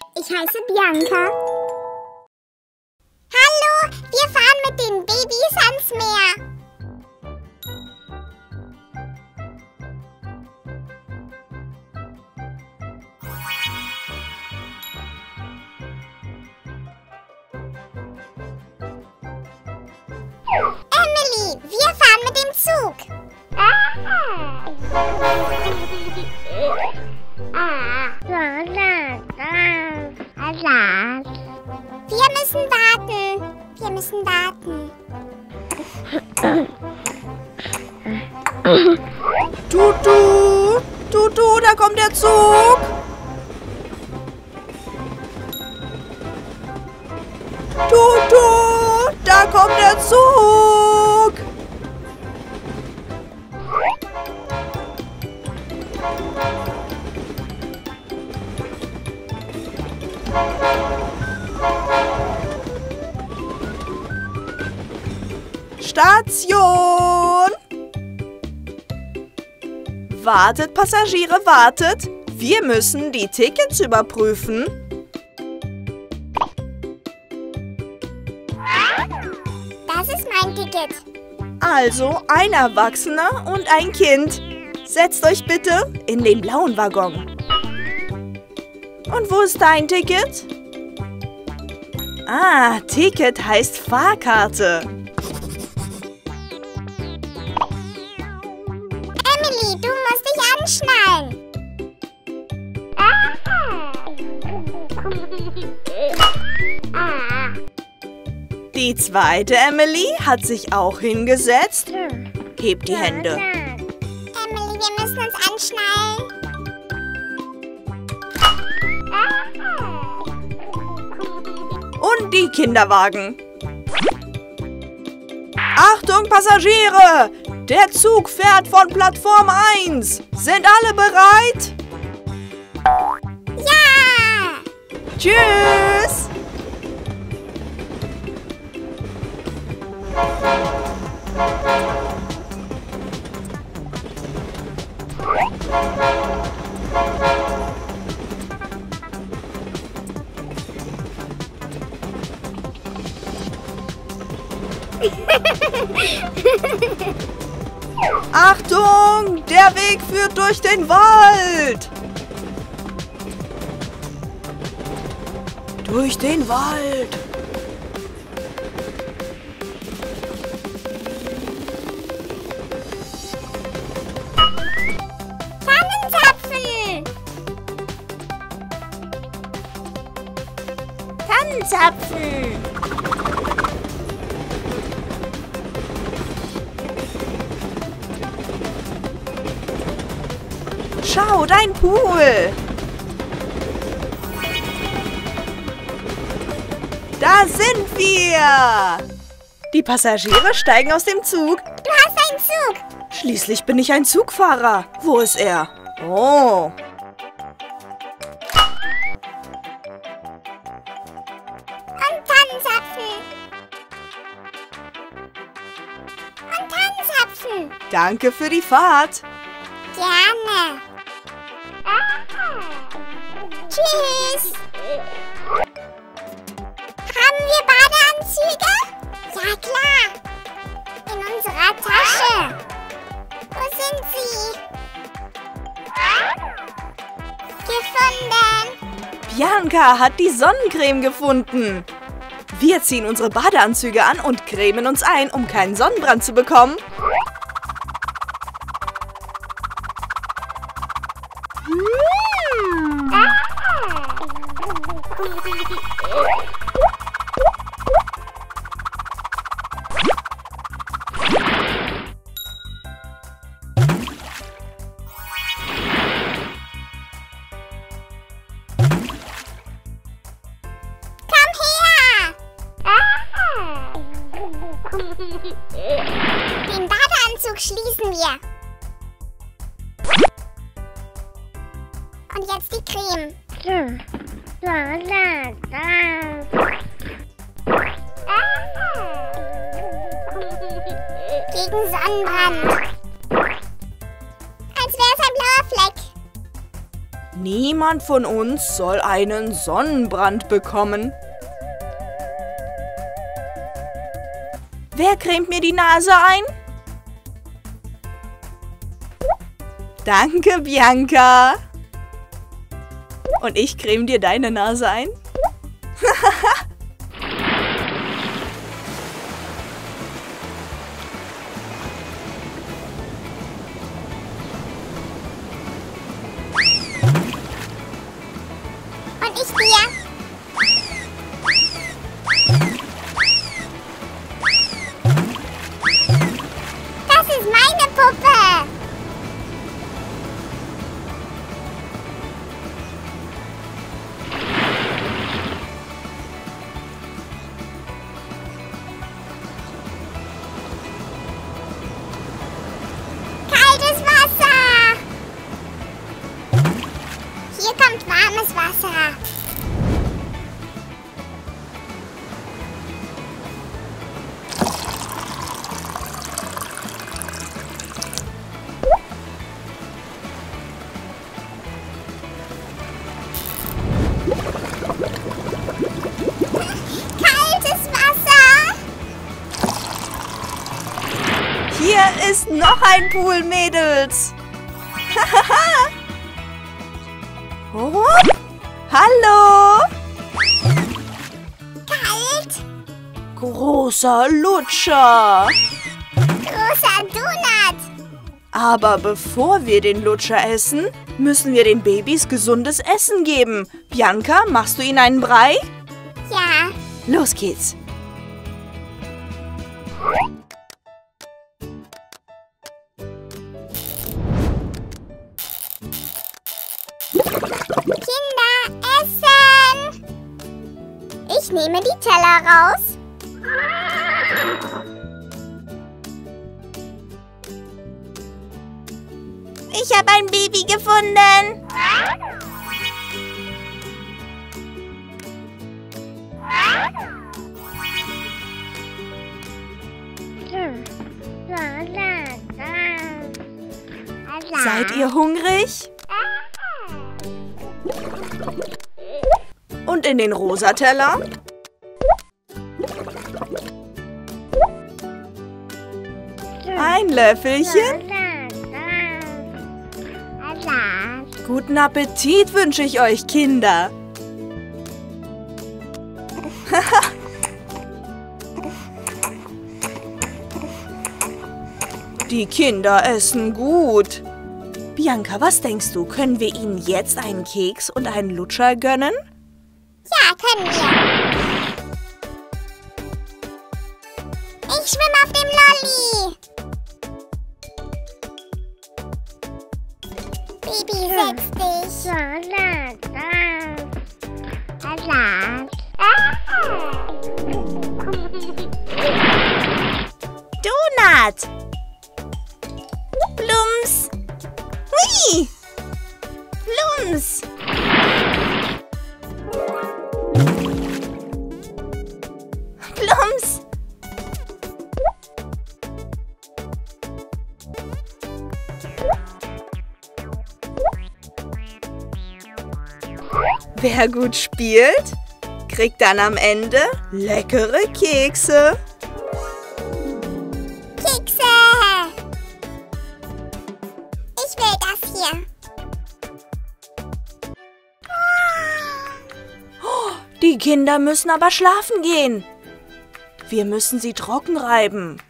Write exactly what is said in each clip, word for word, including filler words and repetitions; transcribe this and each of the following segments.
ich heiße Bianca. Hallo, wir fahren mit den Babys ans Meer. Emily, wir fahren mit dem Zug. Wir müssen warten. Wir müssen warten. Tutu, Tutu, da kommt der Zug. Tutu, da kommt der Zug. Station! Wartet, Passagiere, wartet! Wir müssen die Tickets überprüfen. Das ist mein Ticket. Also ein Erwachsener und ein Kind. Setzt euch bitte in den blauen Waggon. Und wo ist dein Ticket? Ah, Ticket heißt Fahrkarte. Emily, du musst dich anschnallen. Die zweite Emily hat sich auch hingesetzt. Hebt die Hände. Emily, wir müssen uns anschnallen. Und die Kinderwagen. Achtung, Passagiere! Der Zug fährt von Plattform eins. Sind alle bereit? Ja! Tschüss! Achtung! Der Weg führt durch den Wald! Durch den Wald! Tannenzapfen! Tannenzapfen! Schau, dein Pool! Da sind wir! Die Passagiere steigen aus dem Zug. Du hast einen Zug! Schließlich bin ich ein Zugfahrer. Wo ist er? Oh. Und Tannenzapfen! Und Tannenzapfen! Danke für die Fahrt. Gerne! Tschüss! Haben wir Badeanzüge? Ja, klar! In unserer Tasche! Wo sind sie? Gefunden! Bianca hat die Sonnencreme gefunden. Wir ziehen unsere Badeanzüge an und cremen uns ein, um keinen Sonnenbrand zu bekommen. Den Badeanzug schließen wir. Und jetzt die Creme. Gegen Sonnenbrand. Als wäre es ein blauer Fleck. Niemand von uns soll einen Sonnenbrand bekommen. Wer cremt mir die Nase ein? Danke, Bianca. Und ich creme dir deine Nase ein? Und ich dir. Das ist meine Puppe. Kaltes Wasser. Hier kommt warmes Wasser. Kaltes Wasser. Hier ist noch ein Pool, Mädels. Oh, hallo. Kalt. Großer Lutscher. Großer Donut. Aber bevor wir den Lutscher essen, müssen wir den Babys gesundes Essen geben. Bianca, machst du ihnen einen Brei? Ja. Los geht's. Kinder, essen. Ich nehme die Teller raus. Ich habe ein Baby gefunden. Seid ihr hungrig? Und in den rosa Teller? Ein Löffelchen? Guten Appetit wünsche ich euch, Kinder. Die Kinder essen gut. Bianca, was denkst du? Können wir ihnen jetzt einen Keks und einen Lutscher gönnen? Ja, können wir. Ich schwimme auf dem Lolli. Baby, setz dich. Donut. Plums. Hui. Plums. Plums. Wer gut spielt, kriegt dann am Ende leckere Kekse. Kekse. Ich will das hier. Die Kinder müssen aber schlafen gehen. Wir müssen sie trocken reiben.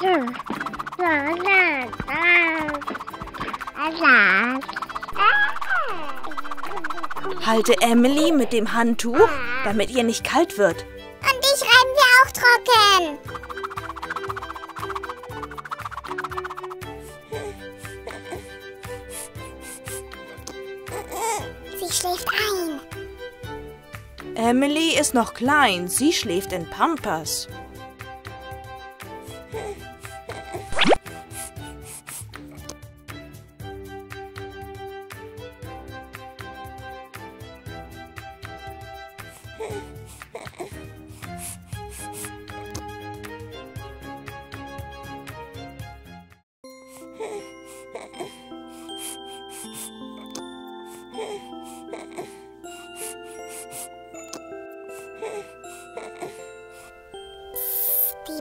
Halte Emily mit dem Handtuch, damit ihr nicht kalt wird. Und dich reiben wir auch trocken. Sie schläft ein. Emily ist noch klein, sie schläft in Pampers.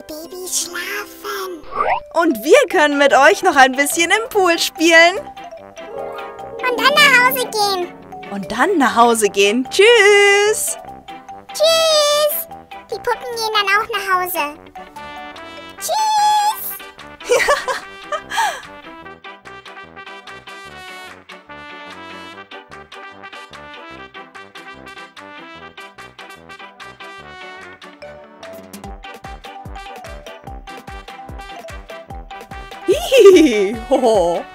Babys schlafen. Und wir können mit euch noch ein bisschen im Pool spielen. Und dann nach Hause gehen. Und dann nach Hause gehen. Tschüss. Tschüss. Die Puppen gehen dann auch nach Hause. Tschüss. Hihihi. Hoho.